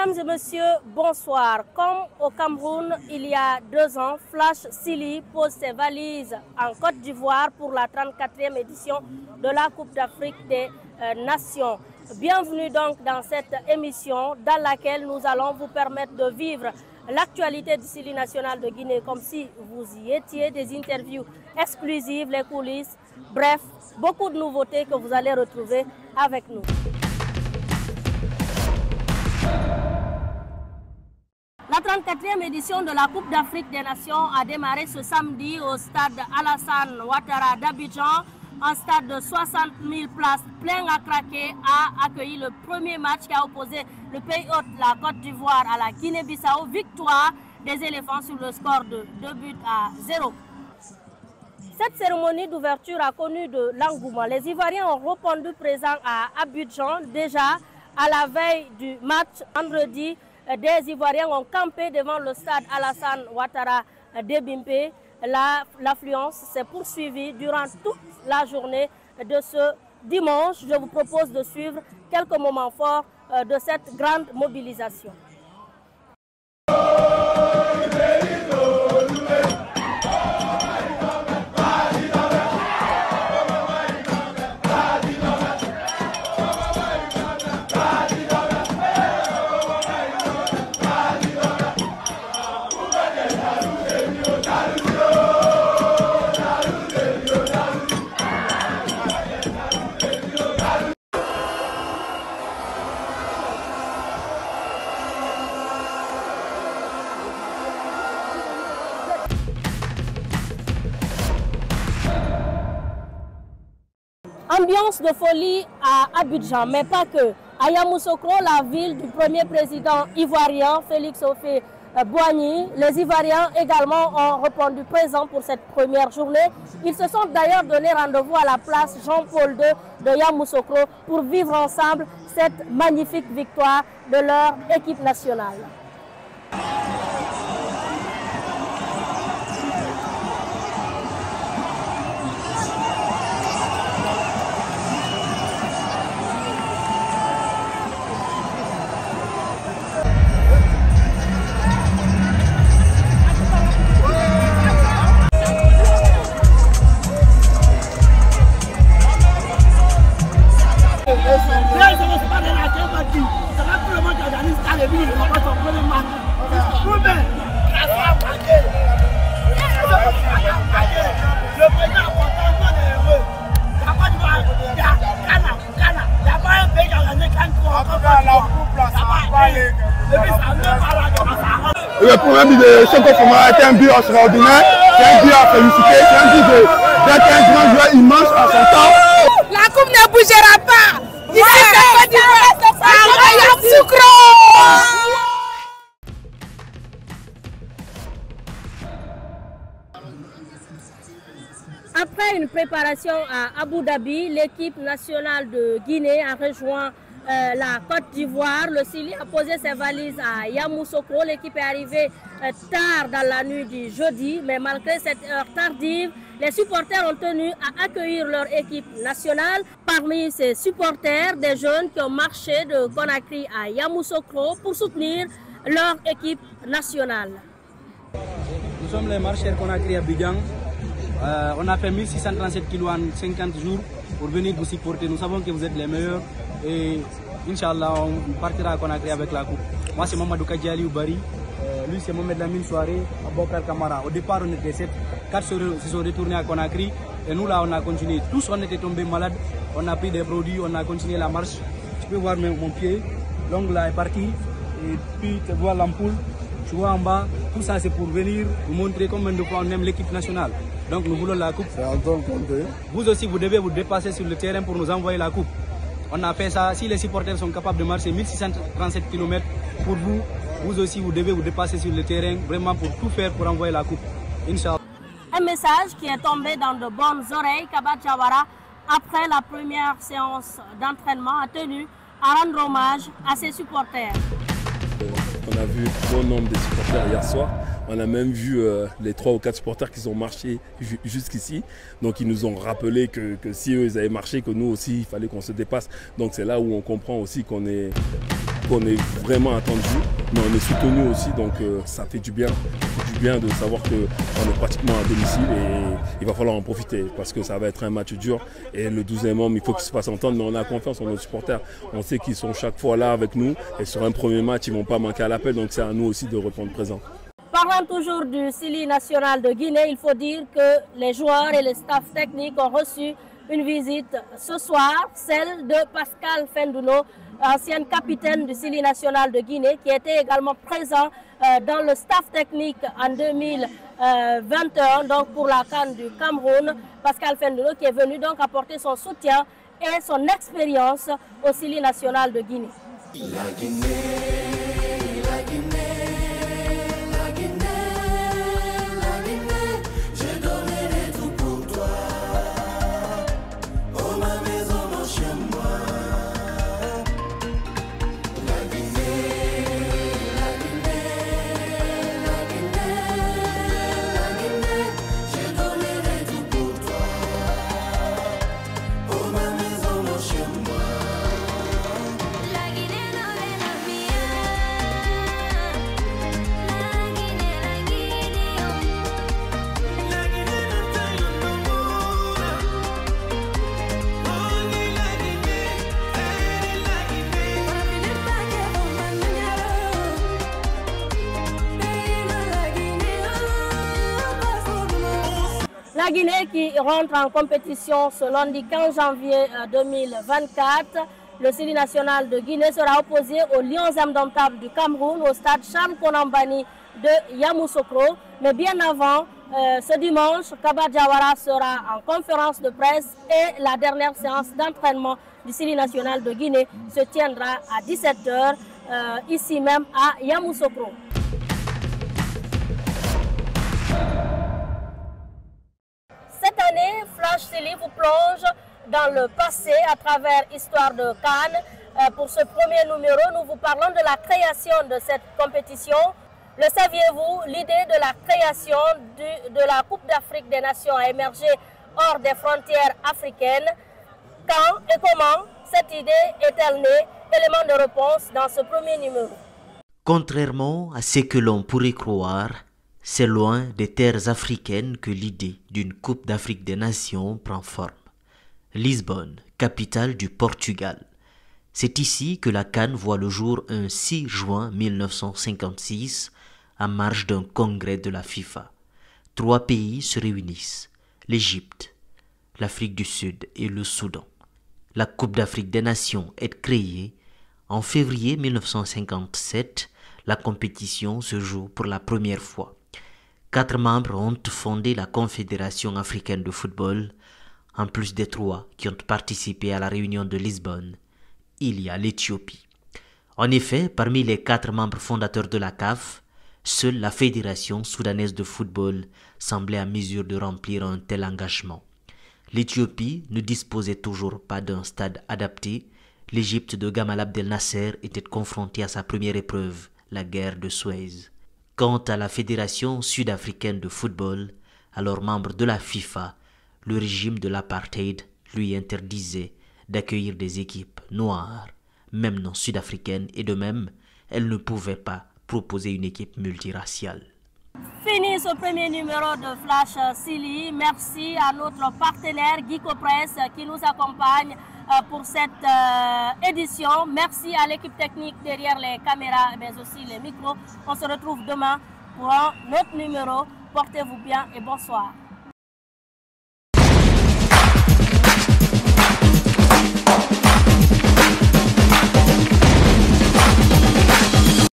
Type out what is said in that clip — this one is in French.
Mesdames et messieurs, bonsoir. Comme au Cameroun, il y a 2 ans, Flash Silly pose ses valises en Côte d'Ivoire pour la 34e édition de la Coupe d'Afrique des Nations. Bienvenue donc dans cette émission dans laquelle nous allons vous permettre de vivre l'actualité du Silly national de Guinée comme si vous y étiez, des interviews exclusives, les coulisses, bref, beaucoup de nouveautés que vous allez retrouver avec nous. La 34e édition de la Coupe d'Afrique des Nations a démarré ce samedi au stade Alassane Ouattara d'Abidjan. Un stade de 60 000 places plein à craquer a accueilli le premier match qui a opposé le pays hôte, la Côte d'Ivoire, à la Guinée-Bissau. Victoire des éléphants sur le score de 2-0. Cette cérémonie d'ouverture a connu de l'engouement. Les Ivoiriens ont répondu présents à Abidjan. Déjà à la veille du match vendredi, des Ivoiriens ont campé devant le stade Alassane Ouattara d'Ebimpe. L'affluence s'est poursuivie durant toute la journée de ce dimanche. Je vous propose de suivre quelques moments forts de cette grande mobilisation. Ambiance de folie à Abidjan, mais pas que. À Yamoussoukro, la ville du premier président ivoirien, Félix Houphouët-Boigny, les Ivoiriens également ont répondu présents pour cette première journée. Ils se sont d'ailleurs donné rendez-vous à la place Jean-Paul II de Yamoussoukro pour vivre ensemble cette magnifique victoire de leur équipe nationale. Le premier but de Soko Foma était un but extraordinaire, c'est un but à féliciter, c'est un but d'être un grand joueur immense à son temps. La coupe ne bougera pas. Après une préparation à Abu Dhabi, l'équipe nationale de Guinée a rejoint la Côte d'Ivoire. Le Silly a posé ses valises à Yamoussoukro. L'équipe est arrivée tard dans la nuit du jeudi, mais malgré cette heure tardive, les supporters ont tenu à accueillir leur équipe nationale. Parmi ces supporters, des jeunes qui ont marché de Conakry à Yamoussoukro pour soutenir leur équipe nationale. Nous sommes les marcheurs Conakry à Abidjan. On a fait 1637 kilos en 50 jours pour venir vous supporter. Nous savons que vous êtes les meilleurs et Inch'Allah on partira à Conakry avec la coupe. Moi c'est Mamadou Kadjali Oubari, lui c'est Mohamed Lamine Soiré, Abokar Kamara. Au départ on était 7, 4 se sont retournés à Conakry et nous là on a continué. Tous on était tombés malades, on a pris des produits, on a continué la marche. Tu peux voir mon pied, l'ongle là est parti et puis tu vois l'ampoule. Tu vois en bas, tout ça c'est pour venir vous montrer combien de fois on aime l'équipe nationale. Donc nous voulons la coupe. Vous aussi vous devez vous dépasser sur le terrain pour nous envoyer la coupe. On a fait ça, si les supporters sont capables de marcher 1637 km pour vous, vous aussi vous devez vous dépasser sur le terrain vraiment pour tout faire pour envoyer la coupe. Inch'Allah. Un message qui est tombé dans de bonnes oreilles. Kaba Jawara, après la première séance d'entraînement, a tenu à rendre hommage à ses supporters. On a vu un bon nombre de supporters hier soir. On a même vu les 3 ou 4 supporters qui sont marchés jusqu'ici. Donc ils nous ont rappelé que si eux ils avaient marché, que nous aussi il fallait qu'on se dépasse. Donc c'est là où on comprend aussi qu'on est qu'on est vraiment attendu, mais on est soutenu aussi, donc ça fait du bien de savoir qu'on est pratiquement à domicile et il va falloir en profiter parce que ça va être un match dur et le 12e homme, il faut qu'il se fasse entendre, mais on a confiance en nos supporters. On sait qu'ils sont chaque fois là avec nous et sur un premier match, ils ne vont pas manquer à l'appel, donc c'est à nous aussi de répondre présent. Parlant toujours du Sili national de Guinée, il faut dire que les joueurs et le staff technique ont reçu une visite ce soir, celle de Pascal Fendouno, ancienne capitaine du Sili national de Guinée, qui était également présent dans le staff technique en 2021, donc pour la CAN du Cameroun. Pascal Fendouno qui est venu donc apporter son soutien et son expérience au Sili national de Guinée. La Guinée, la Guinée. La Guinée qui rentre en compétition ce lundi 15 janvier 2024. Le Sili national de Guinée sera opposé aux Lions indomptables du Cameroun au stade Charles Konambani de Yamoussoukro. Mais bien avant, ce dimanche, Kaba Diawara sera en conférence de presse et la dernière séance d'entraînement du Sili national de Guinée se tiendra à 17 h ici même à Yamoussoukro. Cette année, Flash Sili vous plonge dans le passé à travers Histoire de Cannes. Pour ce premier numéro, nous vous parlons de la création de cette compétition. Le saviez-vous, l'idée de la création de la Coupe d'Afrique des Nations a émergé hors des frontières africaines. Quand et comment cette idée est-elle née? Élément de réponse dans ce premier numéro. Contrairement à ce que l'on pourrait croire, c'est loin des terres africaines que l'idée d'une Coupe d'Afrique des Nations prend forme. Lisbonne, capitale du Portugal. C'est ici que la CAN voit le jour un 6 juin 1956, en marge d'un congrès de la FIFA. 3 pays se réunissent, l'Égypte, l'Afrique du Sud et le Soudan. La Coupe d'Afrique des Nations est créée. En février 1957, la compétition se joue pour la première fois. 4 membres ont fondé la Confédération africaine de football. En plus des 3 qui ont participé à la réunion de Lisbonne, il y a l'Éthiopie. En effet, parmi les 4 membres fondateurs de la CAF, seule la Fédération soudanaise de football semblait à mesure de remplir un tel engagement. L'Éthiopie ne disposait toujours pas d'un stade adapté. L'Égypte de Gamal Abdel Nasser était confrontée à sa première épreuve, la guerre de Suez. Quant à la Fédération sud-africaine de football, alors membre de la FIFA, le régime de l'apartheid lui interdisait d'accueillir des équipes noires, même non sud-africaines, et de même, elle ne pouvait pas proposer une équipe multiraciale. Fini ce premier numéro de Flash Sili. Merci à notre partenaire Guico Press qui nous accompagne pour cette édition. Merci à l'équipe technique derrière les caméras mais aussi les micros. On se retrouve demain pour un autre numéro. Portez-vous bien et bonsoir.